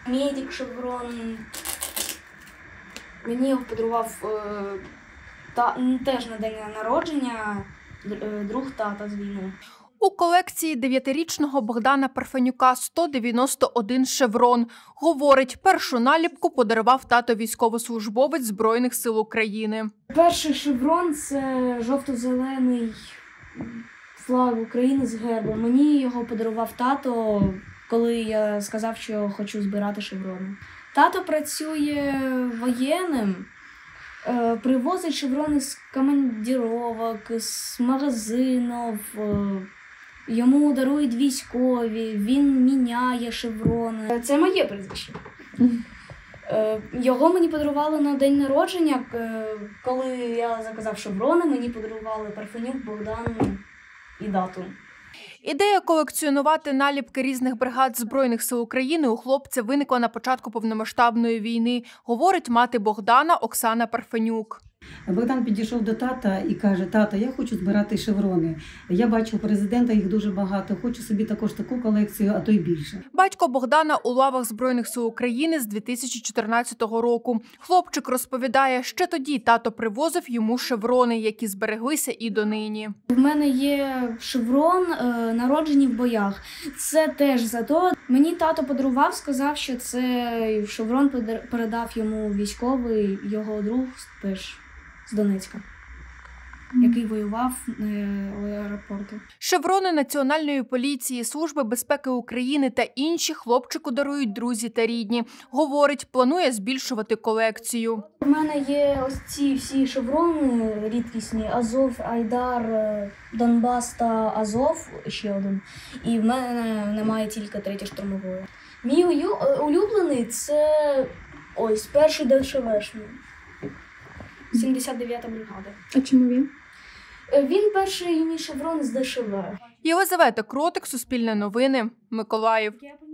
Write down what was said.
Медик шеврон. Мені його подарував теж на день народження друг тата з війни. У колекції 9-річного Богдана Парфенюка 191 шеврон. Говорить, першу наліпку подарував тато військовослужбовець Збройних сил України. Перший шеврон – це жовто-зелений флаг України з гербом. Мені його подарував тато, коли я сказав, що хочу збирати шеврони. Тато працює воєнним, привозить шеврони з командировок, з магазинів, йому дарують військові, він міняє шеврони. Це моє прізвище. Його мені подарували на день народження, коли я заказав шеврони, мені подарували Парфенюк, Богдан і дату. Ідея колекціонувати наліпки різних бригад Збройних сил України у хлопця виникла на початку повномасштабної війни, говорить мати Богдана Оксана Парфенюк. Богдан підійшов до тата і каже: «Тата, я хочу збирати шеврони. Я бачу у президента їх дуже багато, хочу собі також таку колекцію, а то й більше». Батько Богдана у лавах Збройних сил України з 2014 року. Хлопчик розповідає, ще тоді тато привозив йому шеврони, які збереглися і донині. В мене є шеврон «Народжені в боях». Це теж за то. Мені тато подарував, сказав, що це шеврон передав йому військовий, його друг теж з Донецька, який воював у аеропорту. Шеврони Національної поліції, Служби безпеки України та інші хлопчику дарують друзі та рідні. Говорить, планує збільшувати колекцію. У мене є ось ці всі шеврони рідкісні: Азов, Айдар, Донбас та Азов, ще один. І в мене немає тільки 3-ї штурмової. Мій улюблений – це ось перший ДШВшний. 79-та бригада. А чому він? Він перший мій шеврон з ДШВ. Єлизавета Кротик, Суспільне новини, Миколаїв.